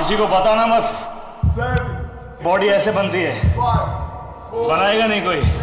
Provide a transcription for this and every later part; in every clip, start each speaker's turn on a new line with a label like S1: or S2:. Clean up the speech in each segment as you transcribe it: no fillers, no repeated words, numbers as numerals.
S1: किसी को बताना मत। बॉडी ऐसे बनती है, बनाएगा नहीं कोई।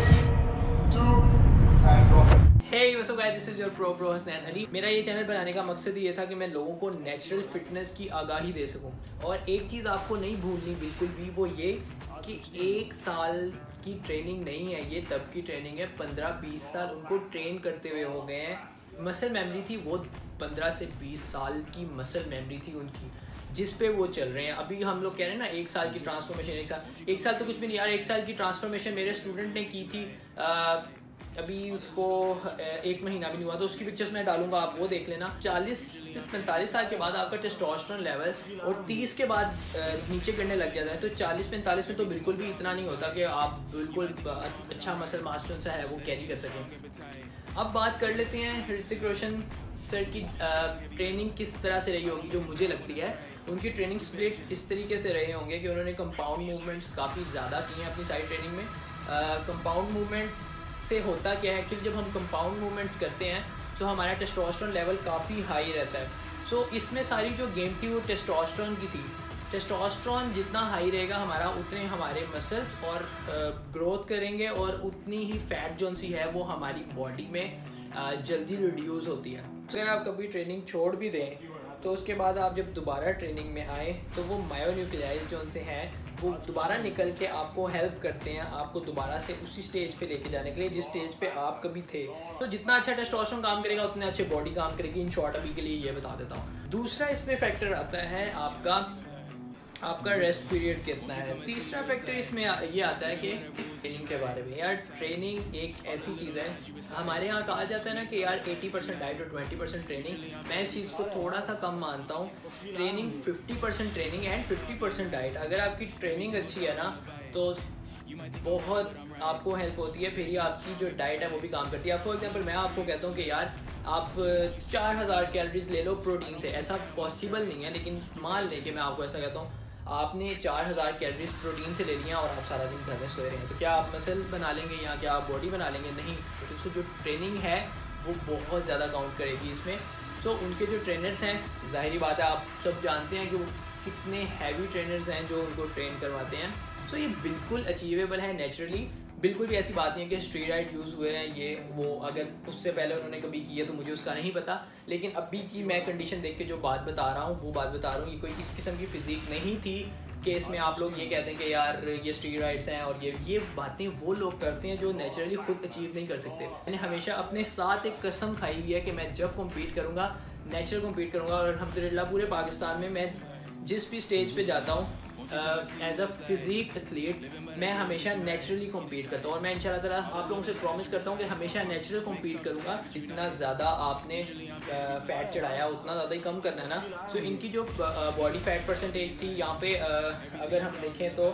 S2: Hey, what's up guys? This is your pro Hasnain Ali. मेरा ये चैनल बनाने का मकसद ये था कि मैं लोगों को नेचुरल फिटनेस की आगाही दे सकूं। और एक चीज़ आपको नहीं भूलनी बिल्कुल भी, वो ये कि 1 साल की ट्रेनिंग नहीं है, ये तब की ट्रेनिंग है 15-20 साल उनको ट्रेन करते हुए हो गए हैं। मसल मेमोरी थी वो 15 से 20 साल की मसल मेमोरी थी उनकी, जिस पे वो चल रहे हैं। अभी हम लोग कह रहे हैं ना 1 साल की ट्रांसफॉर्मेशन, 1 साल तो कुछ भी नहीं यार। 1 साल की ट्रांसफॉर्मेशन मेरे स्टूडेंट ने की थी, अभी उसको 1 महीना भी नहीं हुआ, तो उसकी पिक्चर्स मैं डालूंगा, आप वो देख लेना। 40 से 45 साल के बाद आपका टेस्टोस्टेरोन लेवल और 30 के बाद नीचे गिरने लग जाता है। तो 40-45 में तो बिल्कुल भी इतना नहीं होता कि आप बिल्कुल अच्छा मसल मास जो है वो कैरी कर सकें। अब बात कर लेते हैं ऋतिक रोशन सर की ट्रेनिंग किस तरह से रही होगी। जो मुझे लगती है उनकी ट्रेनिंग स्प्लिट इस तरीके से रहे होंगे कि उन्होंने कंपाउंड मूवमेंट्स काफ़ी ज़्यादा किए हैं अपनी साइड ट्रेनिंग में। कंपाउंड मूवमेंट्स से होता क्या है एक्चुअली, जब हम कंपाउंड मूवमेंट्स करते हैं तो हमारा टेस्टोस्टेरोन लेवल काफ़ी हाई रहता है। सो इसमें सारी जो गेम थी वो टेस्टोस्टेरोन की थी। टेस्टोस्टेरोन जितना हाई रहेगा हमारा, उतने हमारे मसल्स और ग्रोथ करेंगे और उतनी ही फैट जो सी है वो हमारी बॉडी में जल्दी रिड्यूस होती है। अगर आप कभी ट्रेनिंग छोड़ भी दें तो उसके बाद आप जब दोबारा ट्रेनिंग में आए तो वो मायोन्यूक्लियाइज जो उनसे हैं वो दोबारा निकल के आपको हेल्प करते हैं, आपको दोबारा से उसी स्टेज पे लेके जाने के लिए जिस स्टेज पे आप कभी थे। तो जितना अच्छा टेस्टोस्टेरोन काम करेगा उतने अच्छे बॉडी काम करेगी। इन शॉर्ट अभी के लिए ये बता देता हूँ। दूसरा इसमें फैक्टर आता है आपका रेस्ट पीरियड कितना है। तीसरा फैक्टर इसमें ये आता है कि ट्रेनिंग के बारे में। यार ट्रेनिंग एक ऐसी चीज़ है, हमारे यहाँ कहा जाता है ना कि यार 80% डाइट और 20% ट्रेनिंग। मैं इस चीज़ को थोड़ा सा कम मानता हूँ। Training 50% training and 50% diet. अगर आपकी ट्रेनिंग अच्छी है ना तो बहुत आपको हेल्प होती है, फिर ही आपकी जो डाइट है वो भी काम करती है। फॉर एग्जांपल मैं आपको कहता हूँ कि यार आप 4000 कैलोरीज ले लो प्रोटीन से, ऐसा पॉसिबल नहीं है, लेकिन मान लें कि मैं आपको ऐसा कहता हूँ आपने 4000 कैलोरीज प्रोटीन से ले लिया और आप सारा दिन घर में सोए रहे हैं, तो क्या आप मसल बना लेंगे या क्या आप बॉडी बना लेंगे? नहीं। तो जो ट्रेनिंग है वो बहुत ज़्यादा काउंट करेगी इसमें। तो उनके जो ट्रेनर्स हैं, जाहिर बात है आप सब जानते हैं कि वो कितने हैवी ट्रेनर्स हैं जो उनको ट्रेन करवाते हैं। सो ये बिल्कुल अचीवेबल है नेचुरली। बिल्कुल भी ऐसी बात नहीं है कि स्टेरॉइड यूज़ हुए हैं ये वो। अगर उससे पहले उन्होंने कभी किया तो मुझे उसका नहीं पता, लेकिन अभी की मैं कंडीशन देख के जो बात बता रहा हूँ वो बात बता रहा हूँ। ये कोई इस किस्म की फिजिक नहीं थी कि इसमें आप लोग ये कहते हैं कि यार ये स्टेरॉइड्स हैं। और ये बातें वो लोग करते हैं जो नेचुरली खुद अचीव नहीं कर सकते। मैंने हमेशा अपने साथ एक कसम खाई हुई है कि मैं जब कम्पीट करूँगा नेचुरल कम्पीट करूँगा। और अल्हम्दुलिल्लाह पूरे पाकिस्तान में मैं जिस भी स्टेज पे जाता हूँ एज अ फिजिक एथलीट मैं हमेशा नेचुरली कम्पीट करता हूँ। और मैं इंशाल्लाह ताला आप लोगों से प्रॉमिस करता हूँ कि हमेशा नेचुरल कम्पीट करूँगा। जितना ज़्यादा आपने फ़ैट चढ़ाया उतना ज़्यादा ही कम करना है ना। सो इनकी जो बॉडी फैट परसेंटेज थी यहाँ पे अगर हम देखें तो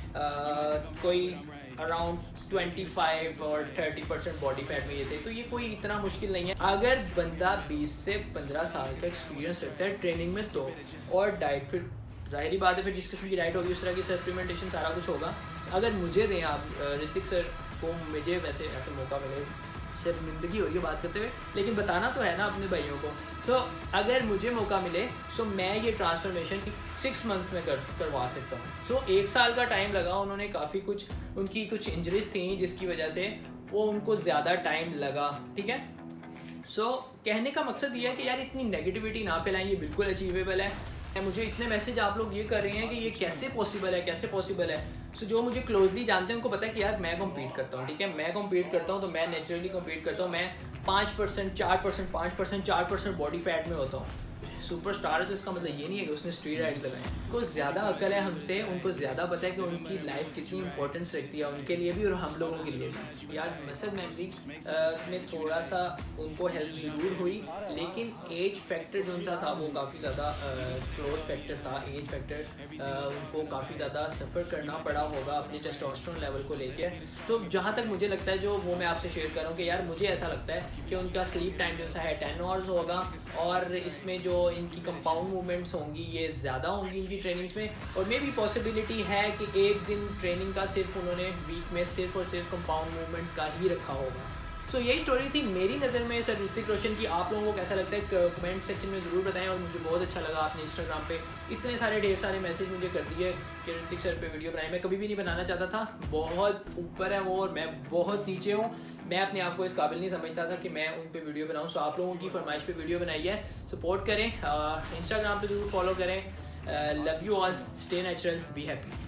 S2: कोई अराउंड 25 और 30% बॉडी फैट में ये थे। तो ये कोई इतना मुश्किल नहीं है अगर बंदा 20 से 15 साल का एक्सपीरियंस रखता है ट्रेनिंग में तो। और डाइट फिर जाहिर बात है, फिर जिस किस्म की डाइट होगी उस तरह की सप्लीमेंटेशन सारा कुछ होगा। अगर मुझे दें आप ऋतिक सर को, मुझे वैसे ऐसे मौका मिले, शर्मिंदगी हो रही है बात करते हुए, लेकिन बताना तो है ना अपने भाइयों को। तो अगर मुझे मौका मिले तो मैं ये ट्रांसफॉर्मेशन 6 मंथ्स में करवा सकता हूँ। सो 1 साल का टाइम लगा। उन्होंने काफ़ी कुछ, उनकी कुछ इंजरीज थी जिसकी वजह से वो उनको ज़्यादा टाइम लगा। ठीक है। सो कहने का मकसद ये है कि यार इतनी नेगेटिविटी ना फैलाएं, ये बिल्कुल अचीवेबल है। मुझे इतने मैसेज आप लोग ये कर रहे हैं कि ये कैसे पॉसिबल है, कैसे पॉसिबल है। सो जो मुझे क्लोजली जानते हैं उनको पता है कि यार मैं कम्पीट करता हूँ। ठीक है, मैं कम्पीट करता हूँ तो मैं नेचुरली कम्पीट करता हूँ। मैं 5%, 4%, 5%, 4% बॉडी फैट में होता हूँ। सुपरस्टार है तो इसका मतलब ये नहीं है कि उसने स्टेरॉइड्स लगाए। उनको ज़्यादा अकल है हमसे, उनको ज़्यादा पता है कि उनकी लाइफ कितनी इंपॉर्टेंस रखती है उनके लिए भी और हम लोगों के लिए भी। यार मसल मेमोरी में थोड़ा सा उनको हेल्प ज़रूर हुई, लेकिन एज फैक्टर जो उनका था वो काफ़ी ज़्यादा क्लोज फैक्टर था। एज फैक्टर उनको काफ़ी ज़्यादा सफ़र करना पड़ा होगा अपने टेस्टोस्टेरोन लेवल को लेकर। तो जहाँ तक मुझे लगता है जो वो मैं आपसे शेयर कर रहा हूँ कि यार मुझे ऐसा लगता है कि उनका स्लीप टाइम जो सा है 10 आवर्स होगा। और इसमें जो इनकी कंपाउंड मूवमेंट्स होंगी ये ज़्यादा होंगी इनकी ट्रेनिंग्स में। और मे भी पॉसिबिलिटी है कि एक दिन ट्रेनिंग का सिर्फ उन्होंने वीक में सिर्फ और सिर्फ कंपाउंड मूवमेंट्स का ही रखा होगा। सो यही स्टोरी थी मेरी नज़र में सर ऋतिक रोशन की। आप लोगों को कैसा लगता है कमेंट सेक्शन में ज़रूर बताएं। और मुझे बहुत अच्छा लगा आपने इंस्टाग्राम पे इतने सारे ढेर सारे मैसेज मुझे कर दिए कि ऋतिक सर पे वीडियो बनाए। मैं कभी भी नहीं बनाना चाहता था, बहुत ऊपर है वो और मैं बहुत नीचे हूँ। मैं अपने आप को इस काबिल नहीं समझता था कि मैं उन पे वीडियो बनाऊँ। सो आप लोगों की फरमाइश पे वीडियो बनाई है, सपोर्ट करें, इंस्टाग्राम पे ज़रूर फॉलो करें। Love you all, stay natural, be happy.